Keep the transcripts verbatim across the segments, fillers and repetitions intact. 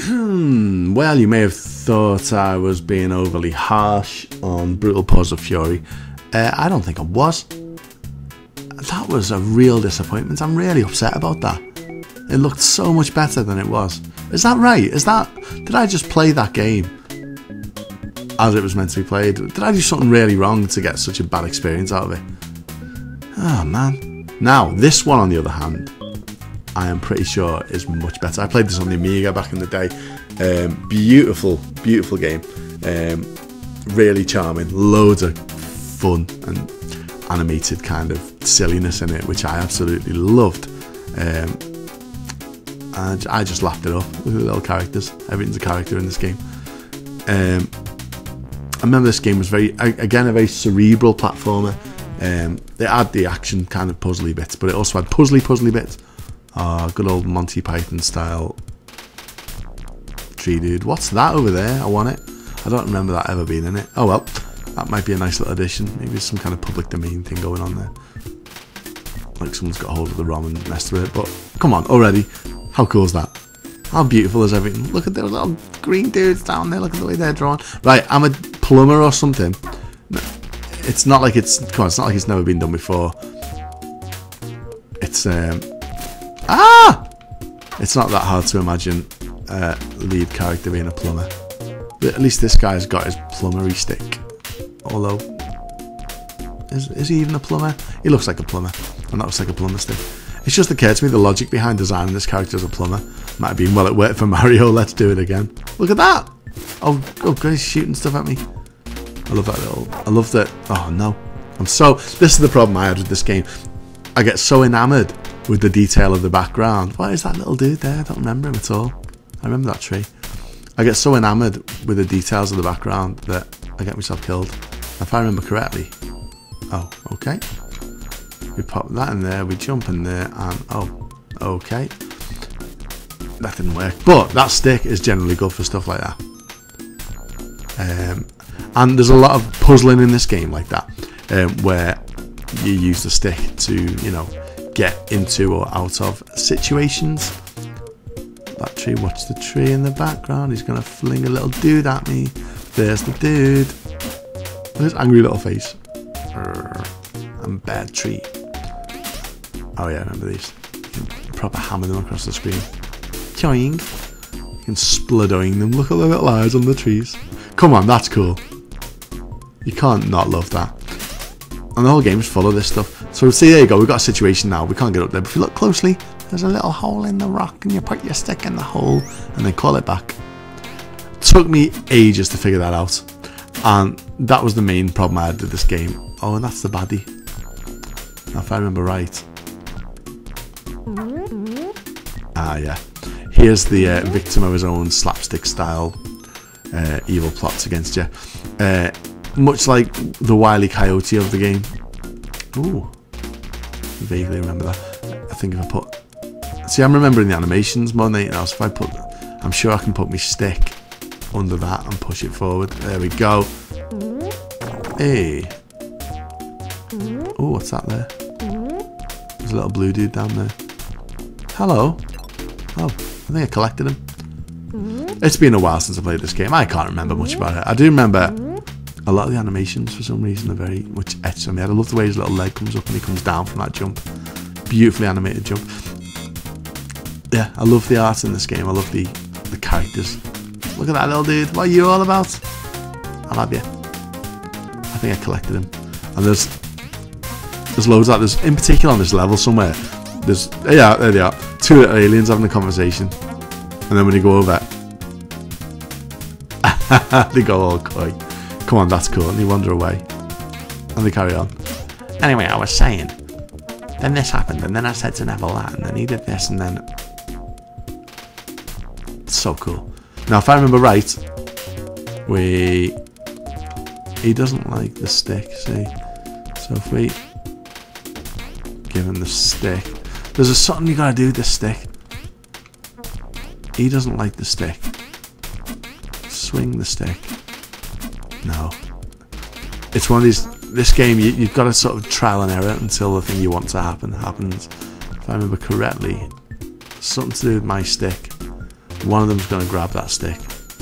Well, you may have thought I was being overly harsh on Brutal Paws of Fury. Uh, I don't think I was. That was a real disappointment. I'm really upset about that. It looked so much better than it was. Is that right? Is that... Did I just play that game as it was meant to be played? Did I do something really wrong to get such a bad experience out of it? Oh, man. Now, this one, on the other hand, I am pretty sure is much better. I played this on the Amiga back in the day. Um, beautiful, beautiful game. Um, really charming. Loads of fun and animated kind of silliness in it, which I absolutely loved. Um, and I just lapped it up with the little characters. Everything's a character in this game. Um, I remember this game was very, again, a very cerebral platformer. Um, it had the action kind of puzzly bits, but it also had puzzly puzzly bits. Ah, oh, good old Monty Python style tree dude. What's that over there? I want it. I don't remember that ever being in it. Oh well, that might be a nice little addition. Maybe some kind of public domain thing going on there. Like someone's got hold of the ROM and messed with it. But come on, already. How cool is that? How beautiful is everything? Look at those little green dudes down there. Look at the way they're drawn. Right, I'm a plumber or something. It's not like it's. Come on, it's not like it's never been done before. It's um. Ah! It's not that hard to imagine uh, lead character being a plumber. But at least this guy's got his plumbery stick. Although, is, is he even a plumber? He looks like a plumber. And that looks like a plumber stick. It's just occurred to me the logic behind designing this character as a plumber. Might have been, well, it worked for Mario, let's do it again. Look at that! Oh, oh God, he's shooting stuff at me. I love that little... I love that... Oh, no. I'm so... This is the problem I had with this game. I get so enamoured with the detail of the background. What is that little dude there? I don't remember him at all. I remember that tree. I get so enamoured with the details of the background that I get myself killed. If I remember correctly. Oh, okay. We pop that in there, we jump in there, and oh, okay. That didn't work. But that stick is generally good for stuff like that. Um, and there's a lot of puzzling in this game like that, um, where you use the stick to, you know, get into or out of situations. That tree, watch the tree in the background. He's gonna fling a little dude at me. There's the dude. Look at his angry little face. And bad tree. Oh yeah, I remember these. You can proper hammer them across the screen. Choing. You can spluddoing them. Look at the little eyes on the trees. Come on, that's cool. You can't not love that. And the whole game is full of this stuff. So see, there you go, we've got a situation now, we can't get up there, but if you look closely, there's a little hole in the rock, and you put your stick in the hole, and then call it back. It took me ages to figure that out, and that was the main problem I had with this game. Oh, and that's the baddie. Now, if I remember right. Ah, yeah. Here's the uh, victim of his own slapstick style uh, evil plots against you. Uh, much like the Wile E. Coyote of the game. Ooh. Vaguely remember that. I think if I put... See, I'm remembering the animations more than anything else. If I put... I'm sure I can put my stick under that and push it forward. There we go. Hey. Oh, what's that there? There's a little blue dude down there. Hello. Oh, I think I collected him. It's been a while since I played this game. I can't remember much about it. I do remember a lot of the animations for some reason are very much etched on me. I love the way his little leg comes up and he comes down from that jump. Beautifully animated jump. Yeah, I love the art in this game. I love the, the characters. Look at that little dude. What are you all about? I love you. I think I collected him. And there's there's loads of that. There's in particular on this level somewhere. There's yeah, there they are. Two little aliens having a conversation. And then when you go over, they go all coy. Come on, that's cool. And they wander away. And they carry on. Anyway, I was saying, then this happened, and then I said to Neville that, and then he did this, and then... It's so cool. Now, if I remember right, we... He doesn't like the stick, see? So if we give him the stick... There's a something you gotta do with this stick. He doesn't like the stick. Swing the stick. No. It's one of these... This game, you, you've got to sort of trial and error until the thing you want to happen happens. If I remember correctly, something to do with my stick. One of them's going to grab that stick.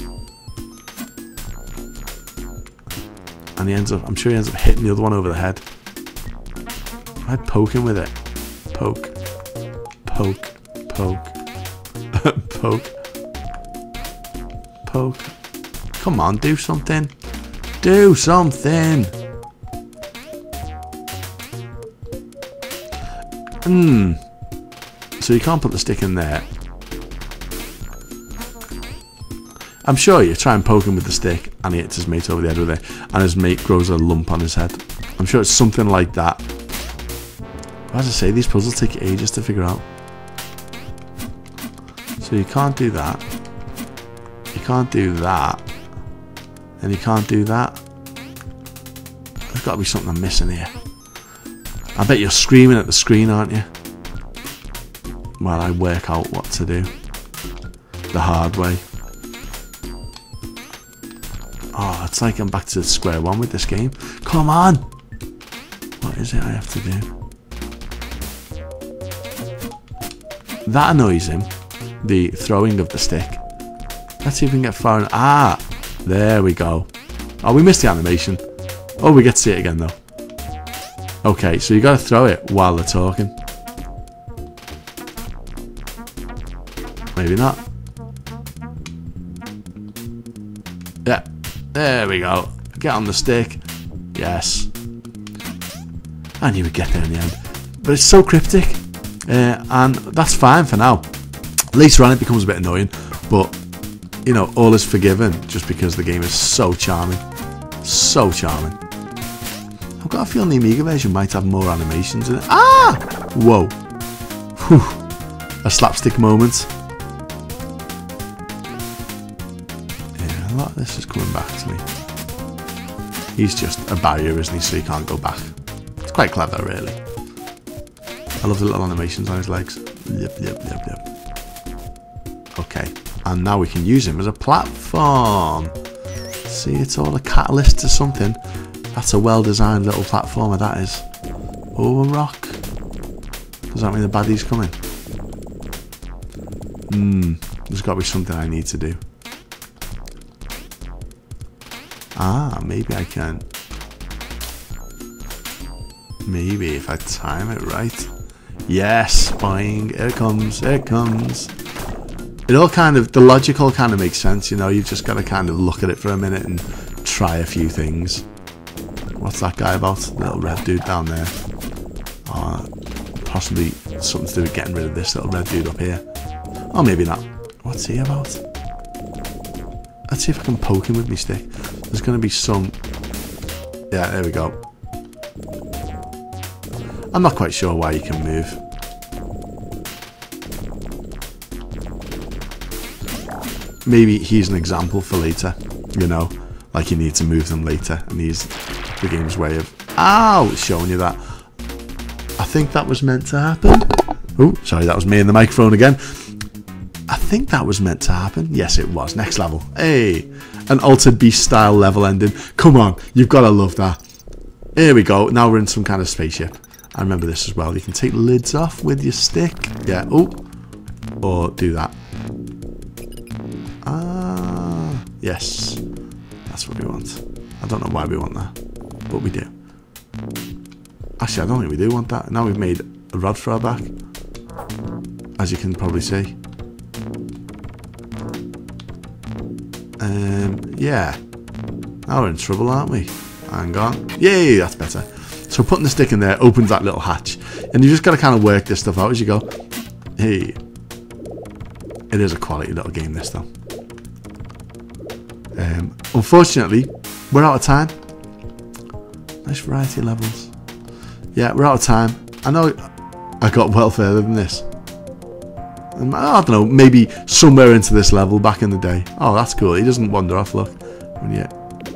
And he ends up, I'm sure he ends up hitting the other one over the head. I poke him with it. Poke. Poke. Poke. Poke. Poke. Come on, do something. Do something. Hmm. So you can't put the stick in there. I'm sure you try and poke him with the stick and he hits his mate over the head with it and his mate grows a lump on his head. I'm sure it's something like that. As I say, these puzzles take ages to figure out. So you can't do that. You can't do that. And you can't do that. There's got to be something I'm missing here. I bet you're screaming at the screen, aren't you? While I work out what to do. The hard way. Oh, it's like I'm back to square one with this game. Come on! What is it I have to do? That annoys him. The throwing of the stick. Let's see if we can get far enough. Ah! There we go. Oh, we missed the animation. Oh, we get to see it again though. Okay, so you got to throw it while they're talking. Maybe not. Yeah. There we go. Get on the stick. Yes. I knew we'd get there in the end. But it's so cryptic. Uh, and that's fine for now. Later on it becomes a bit annoying. But, you know, all is forgiven just because the game is so charming. So charming. I've got a feeling the Amiga version might have more animations in it. Ah! Whoa. Whew. A slapstick moment. Yeah, a lot of this is coming back to me. He's just a barrier, isn't he? So he can't go back. It's quite clever, really. I love the little animations on his legs. Yep, yep, yep, yep. Okay. And now we can use him as a platform. See, it's all a catalyst to something. That's a well-designed little platformer, that is. Oh, a rock. Does that mean the baddie's coming? Hmm. There's got to be something I need to do. Ah, maybe I can. Maybe if I time it right. Yes, boing. Here it comes. Here it comes. It all kind of, the logic all kind of makes sense, you know. You've just got to kind of look at it for a minute and try a few things. What's that guy about? The little red dude down there. Oh, possibly something to do with getting rid of this little red dude up here. Or maybe not. What's he about? Let's see if I can poke him with my stick. There's going to be some... Yeah, there we go. I'm not quite sure why you can move. Maybe he's an example for later, you know, like you need to move them later, and he's the game's way of, ow, showing you that. I think that was meant to happen. Oh, sorry, that was me in the microphone again. I think that was meant to happen. Yes, it was. Next level. Hey, an Altered Beast style level ending. Come on, you've got to love that. Here we go. Now we're in some kind of spaceship. I remember this as well. You can take lids off with your stick. Yeah. Oh, or do that. Ah, yes. That's what we want. I don't know why we want that, but we do. Actually, I don't think we do want that. Now we've made a rod for our back, as you can probably see. Um, yeah. Now we're in trouble, aren't we? Hang on. Yay, that's better. So putting the stick in there opens that little hatch, and you just got to kind of work this stuff out as you go. Hey, it is a quality little game, this though. Um, unfortunately, we're out of time. Nice variety of levels. Yeah, we're out of time. I know I got well further than this. Um, I don't know, maybe somewhere into this level back in the day. Oh, that's cool. He doesn't wander off, look. Yeah.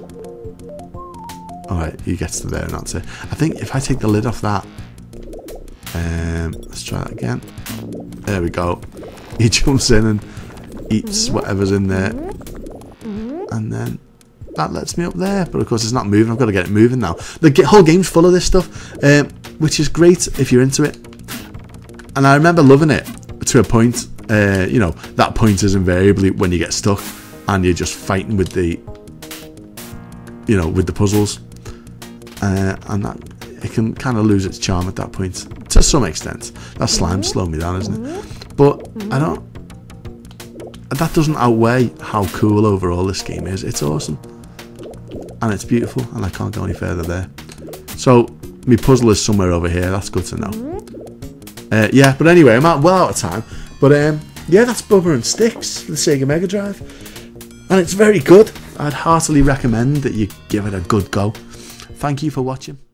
Alright, he gets to there and that's it. I think if I take the lid off that. Um, let's try that again. There we go. He jumps in and eats whatever's in there. And then that lets me up there, but of course it's not moving. I've got to get it moving now. The whole game's full of this stuff, um, which is great if you're into it. And I remember loving it to a point, uh, you know, that pointer's invariably when you get stuck and you're just fighting with the, you know, with the puzzles, uh, and that it can kind of lose its charm at that point to some extent. That slime slowed me down, isn't it? But I don't. That doesn't outweigh how cool overall this game is. It's awesome, and it's beautiful, and I can't go any further there. So my puzzle is somewhere over here. That's good to know. Uh, yeah, but anyway, I'm out, well out of time. But um, yeah, that's Bubba and Stix for the Sega Mega Drive, and it's very good. I'd heartily recommend that you give it a good go. Thank you for watching.